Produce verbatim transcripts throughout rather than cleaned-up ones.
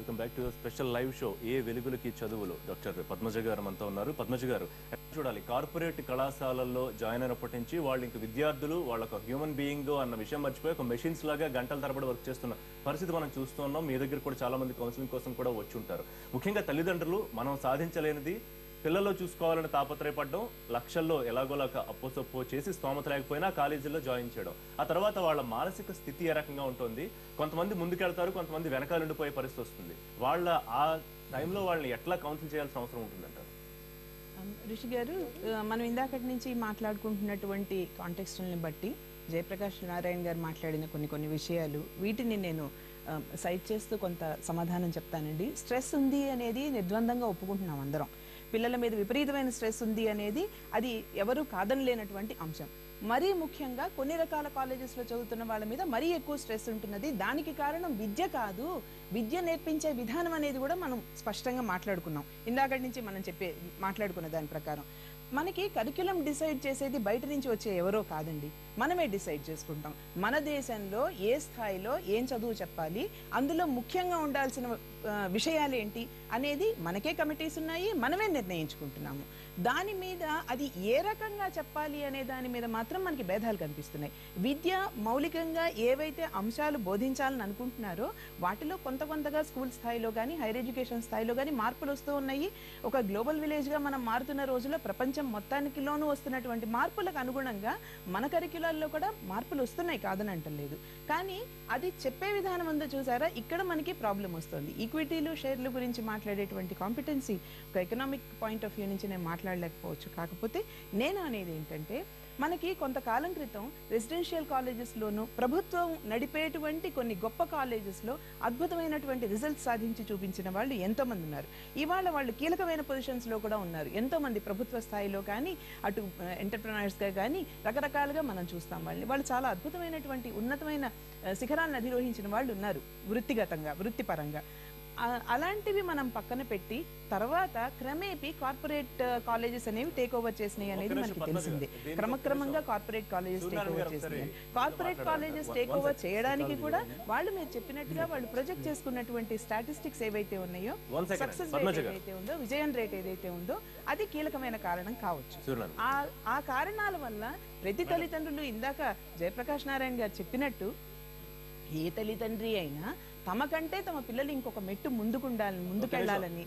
Welcome back to special live show ఏ వెలుగులకి చదువులు. డాక్టర్ పద్మజ గారు మనతో ఉన్నారు. పద్మజ గారు, చూడాలి కార్పొరేట్ కళాశాలల్లో జాయిన్ అయినప్పటి నుంచి వాళ్ళు ఇంక విద్యార్థులు వాళ్ళొక హ్యూమన్ బీయింగ్ అన్న విషయం మర్చిపోయి ఒక మెషిన్స్ లాగా గంటల తరబడి వర్క్ చేస్తున్న పరిస్థితి మనం చూస్తూ ఉన్నాం. మీ దగ్గర కూడా చాలా మంది కౌన్సిలింగ్ కోసం కూడా వచ్చి ఉంటారు. ముఖ్యంగా తల్లిదండ్రులు మనం సాధించలేనిది పిల్లల్లో చూసుకోవాలని తాపత్రయపడడం, లక్షల్లో ఎలాగోలాక అప్పు సొప్పు చేసి స్తోమత లేకపోయినా కాలేజీల్లో జాయిన్ చేయడం, ఆ తర్వాత వాళ్ళ మానసిక స్థితి ఏ రకంగా ఉంటుంది. కొంతమంది ముందుకెళ్తారు, కొంతమంది వెనకాల ఉండిపోయే పరిస్థితి వస్తుంది. వాళ్ళ ఆ టైంలో వాళ్ళని ఎట్లా కౌన్సిల్ చేయాల్సిన అవసరం ఉంటుందంటారు? ఋషి గారు, మనం ఇందాకటి నుంచి మాట్లాడుకుంటున్నటువంటి కాంటెక్స్ట్ని బట్టి జయప్రకాష్ నారాయణ గారు మాట్లాడిన కొన్ని కొన్ని విషయాలు, వీటిని నేను సైట్ చేస్తూ కొంత సమాధానం చెప్తానండి. స్ట్రెస్ ఉంది అనేది నిర్ద్వందంగా ఒప్పుకుంటున్నాం అందరం. పిల్లల మీద విపరీతమైన స్ట్రెస్ ఉంది అనేది అది ఎవరు కాదనలేనటువంటి అంశం. మరీ ముఖ్యంగా కొన్ని రకాల కాలేజెస్లో చదువుతున్న వాళ్ళ మీద మరీ ఎక్కువ స్ట్రెస్ ఉంటున్నది. దానికి కారణం విద్య కాదు, విద్య నేర్పించే విధానం అనేది కూడా మనం స్పష్టంగా మాట్లాడుకున్నాం ఇందాకటి నుంచి. మనం చెప్పే మాట్లాడుకున్న దాని ప్రకారం మనకి కరిక్యులం డిసైడ్ చేసేది బయట నుంచి వచ్చే ఎవరో కాదండి, మనమే డిసైడ్ చేసుకుంటాం. మన దేశంలో ఏ స్థాయిలో ఏం చదువు చెప్పాలి, అందులో ముఖ్యంగా ఉండాల్సిన విషయాలు ఏంటి అనేది మనకే కమిటీస్ ఉన్నాయి, మనమే నిర్ణయించుకుంటున్నాము. దాని మీద అది ఏ రకంగా చెప్పాలి అనే దాని మీద మాత్రం మనకి భేదాలు కనిపిస్తున్నాయి. విద్య మౌలికంగా ఏవైతే అంశాలు బోధించాలని అనుకుంటున్నారో వాటిలో కొంత కొంతగా స్కూల్ స్థాయిలో కానీ హైయర్ ఎడ్యుకేషన్ స్థాయిలో కానీ మార్పులు వస్తూ ఉన్నాయి. ఒక గ్లోబల్ విలేజ్గా మనం మారుతున్న రోజుల్లో ప్రపంచం మొత్తానికిలోనూ వస్తున్నటువంటి మార్పులకు అనుగుణంగా మన కరిక్యులాల్లో కూడా మార్పులు వస్తున్నాయి, కాదని అంటలేదు. కానీ అది చెప్పే విధానం ఉందో చూసారా, ఇక్కడ మనకి ప్రాబ్లం వస్తుంది. ఈక్విటీలు షేర్లు గురించి మాట్లాడేటువంటి కాంపిటెన్సీ ఒక ఎకనామిక్ పాయింట్ ఆఫ్ వ్యూ నుంచి నేను మాట్లాడలేకపోవచ్చు. కాకపోతే నేను అనేది ఏంటంటే, మనకి కొంతకాలం క్రితం రెసిడెన్షియల్ కాలేజెస్లోనూ ప్రభుత్వం నడిపేటువంటి కొన్ని గొప్ప కాలేజెస్లో అద్భుతమైనటువంటి రిజల్ట్స్ సాధించి చూపించిన వాళ్ళు ఎంతోమంది ఉన్నారు. ఇవాళ వాళ్ళు కీలకమైన పొజిషన్స్లో కూడా ఉన్నారు. ఎంతోమంది ప్రభుత్వ స్థాయిలో కానీ అటు ఎంటర్ప్రెనర్స్గా కానీ రకరకాలుగా మనం చూస్తాం. వాళ్ళని వాళ్ళు చాలా అద్భుతమైనటువంటి ఉన్నతమైన శిఖరాలను అధిరోహించిన వాళ్ళు ఉన్నారు వృత్తిగతంగా వృత్తిపరంగా. అలాంటివి మనం పక్కన పెట్టి తర్వాత క్రమేపీ కార్పొరేట్ కాలేజెస్ అనేవి టేక్ ఓవర్ చేసినాయి అనేది మనకి తెలిసిందే. క్రమక్రమంగా కార్పొరేట్ కాలేజెస్ టేక్ ఓవర్ చేసినాయి. కార్పొరేట్ కాలేజెస్ టేక్ ఓవర్ చేయడానికి కూడా వాళ్ళు మీరు చెప్పినట్టుగా వాళ్ళు ప్రొజెక్ట్ చేసుకున్నటువంటి స్టాటిస్టిక్స్ ఏవైతే ఉన్నాయో, సక్సెస్ రేట్ ఏదైతే ఉందో, విజయం రేట్ ఏదైతే ఉందో, అది కీలకమైన కారణం కావచ్చు. ఆ కారణాల వల్ల ప్రతి తల్లిదండ్రులు, ఇందాక జయప్రకాష్ నారాయణ గారు చెప్పినట్టు, ఏ తల్లిదండ్రి అయినా తమ కంటే తమ పిల్లలు ఇంకొక మెట్టు ముందుకుండాలని ముందుకెళ్లాలని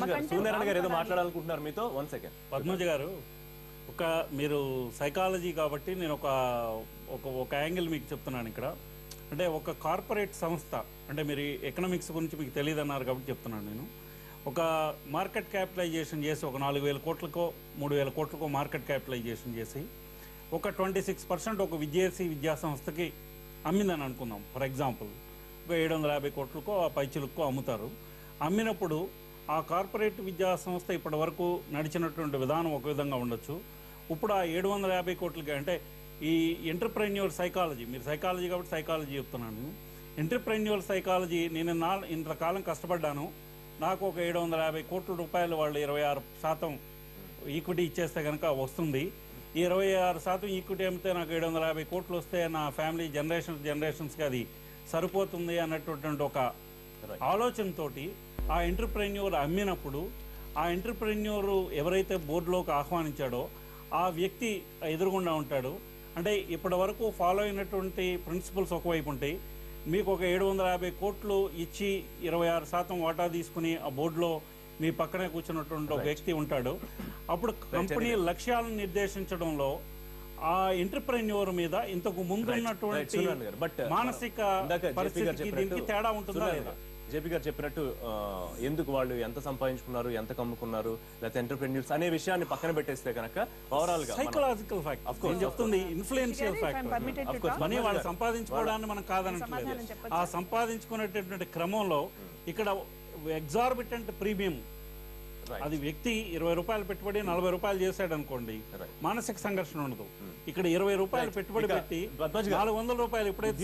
మాట్లాడాలనుకుంటున్నారు మీతో. వన్ సెకండ్ పద్మజ గారు, ఒక మీరు సైకాలజీ కాబట్టి నేను ఒక ఒక ఒక యాంగిల్ మీకు చెప్తున్నాను ఇక్కడ. అంటే ఒక కార్పొరేట్ సంస్థ, అంటే మీరు ఎకనామిక్స్ గురించి మీకు తెలియదు అన్నారు కాబట్టి చెప్తున్నాను నేను. ఒక మార్కెట్ క్యాపిటలైజేషన్ చేసి ఒక నాలుగు వేల కోట్లకో మూడు వేల కోట్లకో మార్కెట్ క్యాపిటలైజేషన్ చేసి ఒక ట్వంటీ సిక్స్ పర్సెంట్ ఒక విద్యార్థి విద్యా సంస్థకి అమ్మిందని అనుకుందాం. ఫర్ ఎగ్జాంపుల్ ఒక ఏడు వందల యాభై కోట్లకో ఆ పైచులకో అమ్ముతారు. అమ్మినప్పుడు ఆ కార్పొరేట్ విద్యా సంస్థ ఇప్పటి వరకు నడిచినటువంటి విధానం ఒక విధంగా ఉండొచ్చు. ఇప్పుడు ఆ ఏడు వందల యాభై కోట్లకి, అంటే ఈ ఎంటర్ప్రెన్యూర్ సైకాలజీ, మీరు సైకాలజీ కాబట్టి సైకాలజీ చెప్తున్నాను. ఎంటర్ప్రెన్యూర్ సైకాలజీ, నేను నా ఇంతకాలం కష్టపడ్డాను, నాకు ఒక ఏడు వందల యాభై కోట్ల రూపాయలు వాళ్ళు ఇరవై ఆరు శాతం ఈక్విటీ ఇచ్చేస్తే కనుక వస్తుంది. ఈ ఇరవై ఆరు శాతం ఈక్విటీ అమ్మితే నాకు ఏడు వందల యాభై కోట్లు వస్తే నా ఫ్యామిలీ జనరేషన్ జనరేషన్స్కి అది సరిపోతుంది అన్నటువంటి ఒక ఆలోచనతోటి ఆ ఎంటర్ప్రెన్యూర్ అమ్మినప్పుడు ఆ ఎంటర్ప్రెన్యూర్ ఎవరైతే బోర్డులోకి ఆహ్వానించాడో ఆ వ్యక్తి ఎదురుగుండా ఉంటాడు. అంటే ఇప్పటి వరకు ఫాలో అయినటువంటి ప్రిన్సిపల్స్ ఒకవైపు ఉంటాయి. మీకు ఒక ఏడు వందల యాభై కోట్లు ఇచ్చి ఇరవై ఆరు శాతం వాటా తీసుకుని ఆ బోర్డులో మీ పక్కనే కూర్చున్నటువంటి ఒక వ్యక్తి ఉంటాడు. అప్పుడు కంపెనీ లక్ష్యాలను నిర్దేశించడంలో ఆ ఎంటర్ప్రెన్యూర్ మీద ఇంతకు ముందు ఉన్నటువంటి మానసిక పరిస్థితికి దీనికి తేడా ఉంటుందా లేదా? జేపీ గారు చెప్పినట్టు ఎందుకు వాళ్ళు ఎంత సంపాదించుకున్నారు, ఎంత కమ్ముకున్నారు, లేకపోతే ఎంటర్ప్రెన్యూర్స్ అనే విషయాన్ని పక్కన పెట్టేస్తే కనుక ఓవరాల్ గా సైకలాజికల్ ఫ్యాక్టర్ చెప్తుంది, ఇన్ఫ్లుయెన్షియల్ ఫ్యాక్టర్. మనీ వాళ్ళు సంపాదించుకోవడాన్ని మనం కాదనట్లేదు. ఆ సంపాదించుకునేటటువంటి క్రమంలో ఇక్కడ ఎగ్జార్బిటెంట్ ప్రీమియం, అది వ్యక్తి ఇరవై రూపాయలు పెట్టుబడి నలభై రూపాయలు చేశాడు అనుకోండి, మానసిక సంఘర్షణ ఉండదు. ఇక్కడ ఇరవై రూపాయలు పెట్టుబడి పెట్టి నాలుగు వందల రూపాయలు ఎప్పుడైతే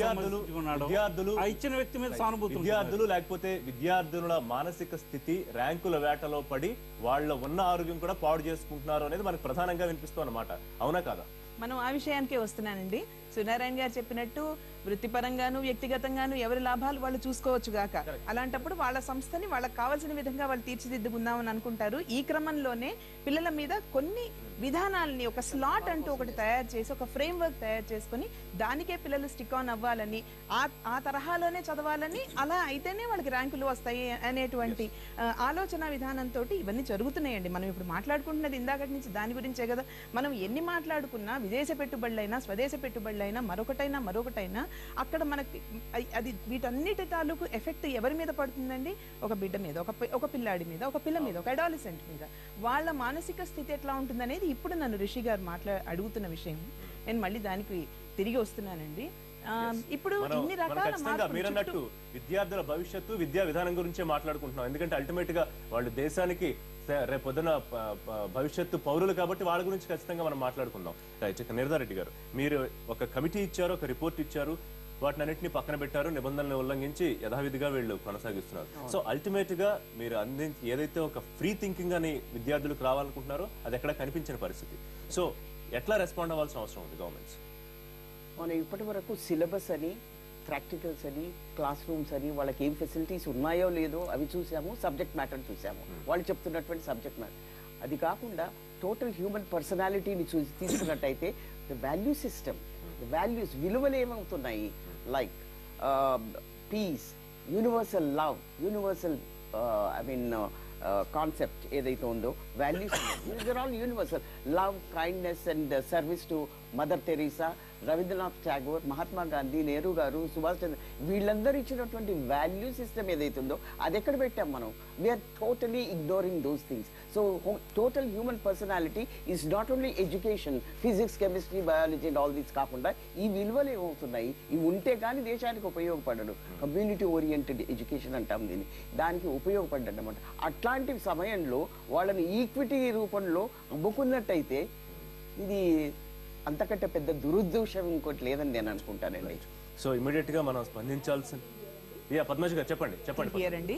ఆ ఇచ్చిన వ్యక్తి మీద సానుభూతి. విద్యార్థులు లేకపోతే విద్యార్థుల మానసిక స్థితి ర్యాంకుల వేటలో పడి వాళ్ళ ఉన్న ఆరోగ్యం కూడా పాడు చేసుకుంటున్నారు అనేది మనకు ప్రధానంగా వినిపిస్తుంది అన్నమాట. అవునా కాదా? మనం ఆ విషయానికే వస్తున్నానండి. సూర్యనారాయణ గారు చెప్పినట్టు వృత్తిపరంగాను వ్యక్తిగతంగాను ఎవరి లాభాలు వాళ్ళు చూసుకోవచ్చు గాక. అలాంటప్పుడు వాళ్ళ సంస్థని వాళ్ళకి కావాల్సిన విధంగా వాళ్ళు తీర్చిదిద్దుకుందామని అనుకుంటారు. ఈ క్రమంలోనే పిల్లల మీద కొన్ని విధానాలని ఒక స్లాట్ అంటూ ఒకటి తయారు చేసి ఒక ఫ్రేమ్ వర్క్ తయారు చేసుకుని దానికే పిల్లలు స్టిక్ ఆన్ అవ్వాలని, ఆ ఆ తరహాలోనే చదవాలని, అలా అయితేనే వాళ్ళకి ర్యాంకులు వస్తాయి అనేటువంటి ఆలోచన విధానంతో ఇవన్నీ జరుగుతున్నాయండి. మనం ఇప్పుడు మాట్లాడుకుంటున్నది ఇందాకటి నుంచి దాని గురించే కదా. మనం ఎన్ని మాట్లాడుకున్నా విదేశ పెట్టుబడులైనా స్వదేశ పెట్టుబడులైనా మరొకటైనా మరొకటైనా అక్కడ మనకి అది వీటన్నిటి తాలూకు ఎఫెక్ట్ ఎవరి మీద పడుతుందండి? ఒక బిడ్డ మీద, ఒక ఒక పిల్లాడి మీద, ఒక పిల్ల మీద, ఒక అడాలసెంట్ మీద. వాళ్ళ మానసిక స్థితి ఎట్లా ఉంటుందనేది ఇప్పుడు నన్ను రిషి గారు మాట్లా అడుగుతున్న విషయం. నేను మళ్ళీ దానికి తిరిగి వస్తున్నానండి. ఇప్పుడు ఇన్ని రకాల మీరన్నట్టు విద్యార్థుల భవిష్యత్తు విద్యా విధానం గురించే మాట్లాడుకుంటున్నాం. ఎందుకంటే అల్టిమేట్ గా వాళ్ళు దేశానికి రేపొద్దున భవిష్యత్తు పౌరులు కాబట్టి వాళ్ళ గురించి ఖచ్చితంగా మనం మాట్లాడుకుందాం. రైట్. ఇక నిర్ధారెడ్డి గారు, మీరు ఒక కమిటీ ఇచ్చారు, ఒక రిపోర్ట్ ఇచ్చారు, వాటిని అన్నింటినీ పక్కన పెట్టారు, నిబంధనలు ఉల్లంఘించి యథావిధిగా వీళ్ళు కొనసాగిస్తున్నారు. సో అల్టిమేట్ గా మీరు అందించి ఏదైతే ఒక ఫ్రీ థింకింగ్ అని విద్యార్థులకు రావాలనుకుంటున్నారో అది ఎక్కడ కనిపించిన పరిస్థితి. సో ఎట్లా రెస్పాండ్ అవ్వాల్సిన అవసరం ఉంది గవర్నమెంట్స్? మనం ఇప్పటి వరకు సిలబస్ అని, ప్రాక్టికల్స్ అని, క్లాస్ రూమ్స్ అని, వాళ్ళకి ఏం ఫెసిలిటీస్ ఉన్నాయో లేదో అవి చూసాము, సబ్జెక్ట్ మ్యాటర్ చూసాము, వాళ్ళు చెప్తున్నటువంటి సబ్జెక్ట్ మ్యాటర్. అది కాకుండా టోటల్ హ్యూమన్ పర్సనాలిటీని చూసి తీసుకున్నట్టయితే the value system, the values, విలువలు ఏమవుతున్నాయి, like peace, universal love, universal I mean concept ఏదైతే ఉందో, values these are all universal. Love, kindness and service to Mother Teresa, Rabindranath Tagore, Mahatma Gandhi, Nehru garu, Subhash చంద్ర, వీళ్ళందరూ ఇచ్చినటువంటి వాల్యూ సిస్టమ్ ఏదైతే ఉందో అది ఎక్కడ పెట్టాం మనం? We are totally ignoring those things. So total human personality is not only education, physics, chemistry, biology and all these కాకుండా ఈ విలువలు ఏమవుతున్నాయి, ఇవి ఉంటే కానీ దేశానికి ఉపయోగపడడు. కమ్యూనిటీ ఓరియంటెడ్ ఎడ్యుకేషన్ అంటాం దీన్ని, దానికి ఉపయోగపడ్డాడు అనమాట. అట్లాంటి సమయంలో వాళ్ళని ఈక్విటీ రూపంలో అమ్ముకున్నట్టయితే ఇది అంతకంటే పెద్ద దురుద్దేశం ఇంకోటి లేదని నేను అనుకుంటానండి. సో ఇమీడియట్ గా మనం స్పందించాల్సింది. పద్మజ గారు చెప్పండి చెప్పండి అండి.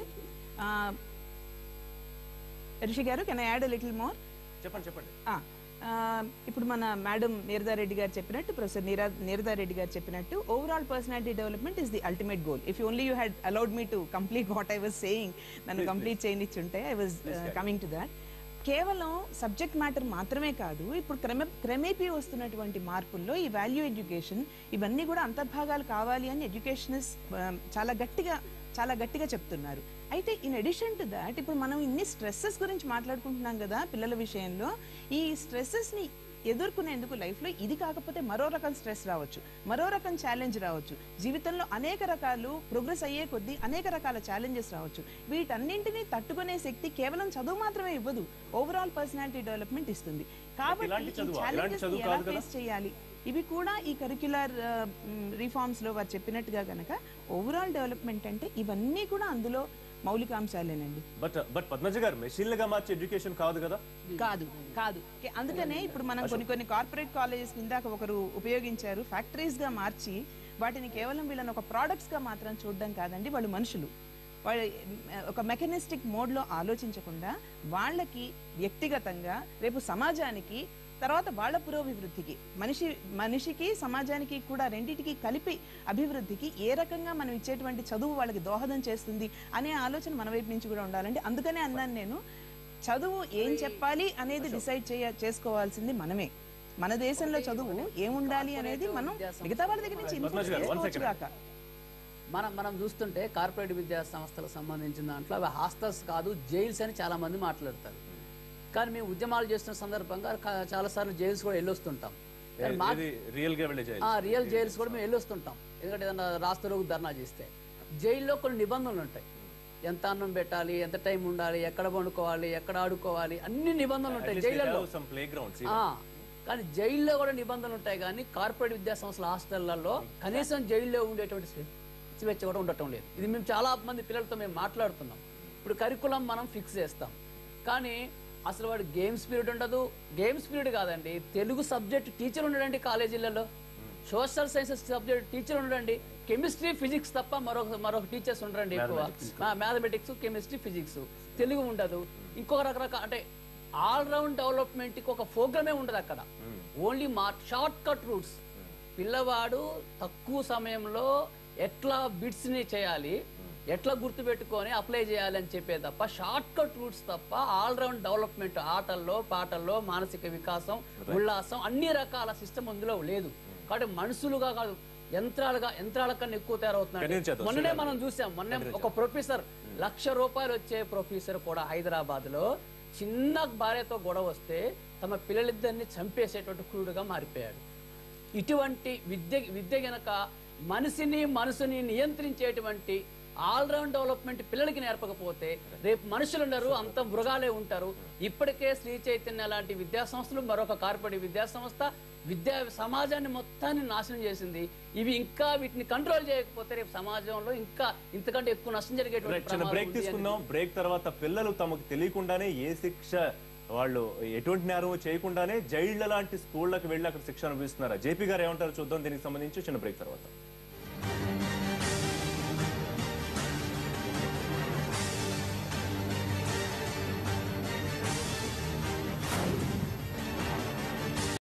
Rishi garu, can I add a little more? చెప్పండి చెప్పండి. ఇప్పుడు మన మేడం నీరదారెడ్డి గారు చెప్పినట్టు, ప్రొఫెసర్ నీరా నీరదారెడ్డి గారు చెప్పినట్టు, overall personality development is the ultimate goal. If only you had allowed me to complete what I was saying, నన్ను కంప్లీట్ చేయనిచ్చుంటే I was coming to that. కేవలం subject matter మాత్రమే కాదు, ఇప్పుడు క్రమ క్రమేపీ వస్తున్నటువంటి మార్పుల్లో ఈ వాల్యూ ఎడ్యుకేషన్ ఇవన్నీ కూడా అంతర్భాగాలు కావాలి అని ఎడ్యుకేషనిస్ట్ చాలా గట్టిగా చాలా గట్టిగా చెప్తున్నారు. అయితే ఇన్ అడిషన్ టు దాట్, ఇప్పుడు మనం ఇన్ని స్ట్రెస్సెస్ గురించి మాట్లాడుకుంటున్నాం కదా పిల్లల విషయంలో. ఈ స్ట్రెస్సెస్ని ఎదుర్కొనేందుకు లైఫ్లో ఇది కాకపోతే మరో రకం స్ట్రెస్ రావచ్చు, మరో రకం ఛాలెంజ్ రావచ్చు. జీవితంలో అనేక రకాలు ప్రోగ్రెస్ అయ్యే కొద్దీ అనేక రకాల ఛాలెంజెస్ రావచ్చు. వీటన్నింటినీ తట్టుకునే శక్తి కేవలం చదువు మాత్రమే ఇవ్వదు, ఓవరాల్ పర్సనాలిటీ డెవలప్మెంట్ ఇస్తుంది. కాబట్టి ఈ ఛాలెంజెస్ ఎలా ఫేస్ చేయాలి, ఇవి కూడా ఈ కరిక్యులర్ రిఫార్మ్స్ లో వారు చెప్పినట్టుగా గనక ఓవరాల్ డెవలప్మెంట్ అంటే ఇవన్నీ కూడా అందులో మౌలిక అంశాలేనండి. బట్ బట్ పద్మజ గారు, మెషిన్లుగా మార్చే ఎడ్యుకేషన్ కాదు కదా? కాదు కాదు అందుకనే ఇప్పుడు మనం కొన్ని కొన్ని కార్పొరేట్ కాలేజెస్ ఇందాక ఒకరు ఉపయోగించారు, ఫ్యాక్టరీస్ గా మార్చి వాటిని కేవలం వీళ్ళని ఒక ప్రోడక్ట్స్ గా మాత్రం చూడడం కాదండి. వాళ్ళు మనుషులు, వాళ్ళు ఒక మెకానిస్టిక్ మోడ్ లో ఆలోచించకుండా వాళ్ళకి వ్యక్తిగతంగా, రేపు సమాజానికి, తర్వాత వాళ్ళ పురోభివృద్ధికి, మనిషి మనిషికి సమాజానికి కూడా రెండింటికి కలిపి అభివృద్ధికి ఏ రకంగా మనం ఇచ్చేటువంటి చదువు వాళ్ళకి దోహదం చేస్తుంది అనే ఆలోచన మన వైపు నుంచి కూడా ఉండాలండి. అందుకనే అన్నాను నేను, చదువు ఏం చెప్పాలి అనేది డిసైడ్ చేయ చేసుకోవాల్సింది మనమే. మన దేశంలో చదువు ఏముండాలి అనేది మనం మిగతా వాళ్ళ దగ్గర నుంచి ఇన్పుట్ చేసుకోవచ్చు కాక. మనం మనం చూస్తుంటే కార్పొరేట్ విద్యా సంస్థలకు సంబంధించిన దాంట్లో అవి హాస్టల్స్ కాదు, జైల్స్ అని చాలా మంది మాట్లాడతారు. కానీ మేము ఉద్యమాలు చేస్తున్న సందర్భంగా చాలా సార్లు జైల్స్ కూడా వెళ్ళొస్తుంటాం. రియల్ జైల్స్ కూడా మేము వెళ్ళొస్తుంటాం. ఎందుకంటే ఏదన్నా రాష్ట్రంలో ధర్నా చేస్తే జైల్లో కొన్ని నిబంధనలు ఉంటాయి. ఎంత అన్నం పెట్టాలి, ఎంత టైం ఉండాలి, ఎక్కడ పండుకోవాలి, ఎక్కడ ఆడుకోవాలి, అన్ని నిబంధనలు ఉంటాయి జైల్లో. కానీ జైల్లో కూడా నిబంధనలు ఉంటాయి. కానీ కార్పొరేట్ విద్యా సంస్థల హాస్టళ్లలో కనీసం జైల్లో ఉండేటువంటి స్వేచ్ఛ కూడా ఉండటం లేదు. ఇది మేము చాలా మంది పిల్లలతో మేము మాట్లాడుతున్నాం. ఇప్పుడు కరికులం మనం ఫిక్స్ చేస్తాం, కానీ అసలు వాడు గేమ్స్ పీరియడ్ ఉండదు. గేమ్స్ పీరియడ్ కాదండి, తెలుగు సబ్జెక్ట్ టీచర్ ఉండడండి కాలేజీలలో, సోషల్ సైన్సెస్ సబ్జెక్ట్ టీచర్ ఉండడండి, కెమిస్ట్రీ ఫిజిక్స్ తప్ప మరొక మరొక టీచర్స్ ఉండరండి ఎక్కువ. మ్యాథమెటిక్స్, కెమిస్ట్రీ, ఫిజిక్స్, తెలుగు ఉండదు. ఇంకొక రకరకాల అంటే ఆల్రౌండ్ డెవలప్మెంట్కి ఒక ప్రోగ్రామే ఉండదు అక్కడ. ఓన్లీ మా షార్ట్ కట్ రూట్స్. పిల్లవాడు తక్కువ సమయంలో ఎట్లా బిట్స్ ని చేయాలి, ఎట్లా గుర్తుపెట్టుకొని అప్లై చేయాలి అని చెప్పే తప్ప షార్ట్ కట్ రూట్స్ తప్ప ఆల్రౌండ్ డెవలప్మెంట్ ఆటల్లో పాటల్లో మానసిక వికాసం ఉల్లాసం అన్ని రకాల సిస్టమ్ అందులో లేదు. కాబట్టి మనుషులుగా కాదు యంత్రాలుగా యంత్రాల కన్నా ఎక్కువ తయారవుతున్నాయి. మొన్ననే మనం చూసాం, మొన్న ఒక ప్రొఫెసర్ లక్ష రూపాయలు వచ్చే ప్రొఫెసర్ కూడా హైదరాబాద్ లో చిన్న భార్యతో గొడవ వస్తే తమ పిల్లలిద్దరిని చంపేసేటువంటి క్రూరుగా మారిపోయాడు. ఇటువంటి విద్య విద్య గనక మనిషిని మనసుని నియంత్రించేటువంటి ఆల్రౌండ్ డెవలప్మెంట్ పిల్లలకి నేర్పకపోతే రేపు మనుషులు ఉండరు, అంత మృగాలే ఉంటారు. ఇప్పటికే శ్రీ చైతన్య లాంటి విద్యా సంస్థలు, మరొక కార్పొరేట్ విద్యా సంస్థ విద్యా సమాజాన్ని మొత్తాన్ని నాశనం చేసింది. ఇవి ఇంకా వీటిని కంట్రోల్ చేయకపోతే రేపు సమాజంలో ఇంకా ఇంతకంటే ఎక్కువ నష్టం జరిగేటువంటి బ్రేక్ తీసుకుందాం. బ్రేక్ తర్వాత పిల్లలు తమకు తెలియకుండానే ఏ శిక్ష, వాళ్ళు ఎటువంటి నేరం చేయకుండానే జైళ్ల లాంటి స్కూళ్ళకి వెళ్ళి అక్కడ శిక్ష అనుభవిస్తున్నారా? జేపీ గారు ఏమంటారు చూద్దాం దీనికి సంబంధించి చిన్న బ్రేక్ తర్వాత.